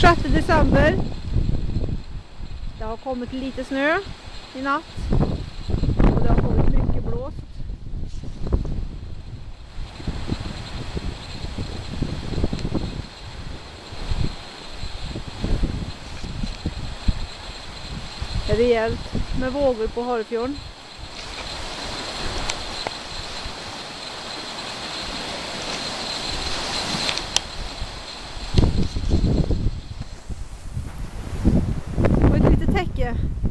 6 december. Det har kommit lite snö i natt. Och det har kommit mycket blåst. Det är rejält med vågor på Harefjorden. Och ett litet täcke